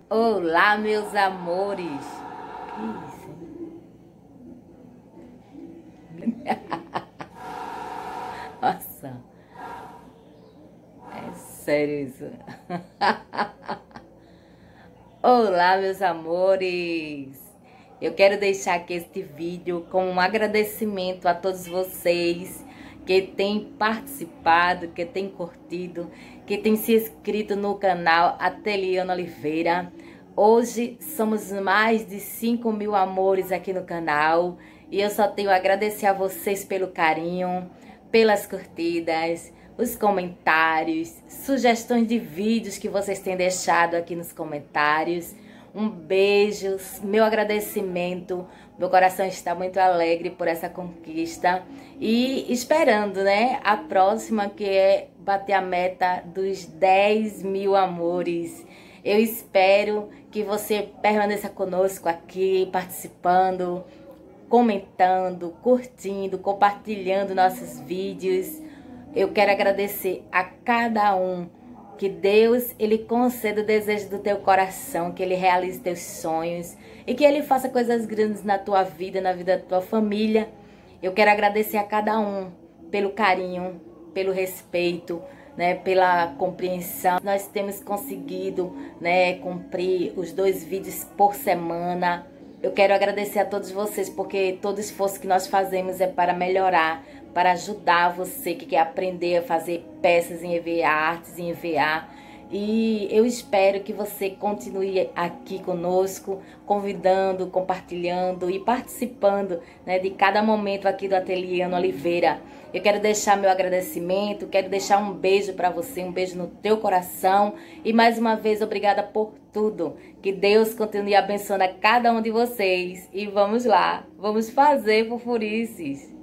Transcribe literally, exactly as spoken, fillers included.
Olá, meus amores. Que isso? Nossa, é sério isso. Olá, meus amores. Eu quero deixar aqui este vídeo com um agradecimento a todos vocês que têm participado, que têm curtido, que têm se inscrito no canal Ateliana Oliveira. Hoje somos mais de cinco mil amores aqui no canal e eu só tenho a agradecer a vocês pelo carinho, pelas curtidas, os comentários, sugestões de vídeos que vocês têm deixado aqui nos comentários. Um beijo, meu agradecimento, meu coração está muito alegre por essa conquista e esperando, né, a próxima, que é bater a meta dos dez mil amores. Eu espero que você permaneça conosco aqui, participando, comentando, curtindo, compartilhando nossos vídeos. Eu quero agradecer a cada um. Que Deus, Ele conceda o desejo do teu coração, que Ele realize teus sonhos e que Ele faça coisas grandes na tua vida, na vida da tua família. Eu quero agradecer a cada um pelo carinho, pelo respeito, né, pela compreensão. Nós temos conseguido, né, cumprir os dois vídeos por semana. Eu quero agradecer a todos vocês, porque todo esforço que nós fazemos é para melhorar, para ajudar você que quer aprender a fazer peças em E V A, artes em E V A. E eu espero que você continue aqui conosco, convidando, compartilhando e participando, né, de cada momento aqui do Ateliana Oliveira. Eu quero deixar meu agradecimento, quero deixar um beijo para você, um beijo no teu coração. E mais uma vez, obrigada por tudo. Que Deus continue abençoando a cada um de vocês. E vamos lá, vamos fazer fofurices.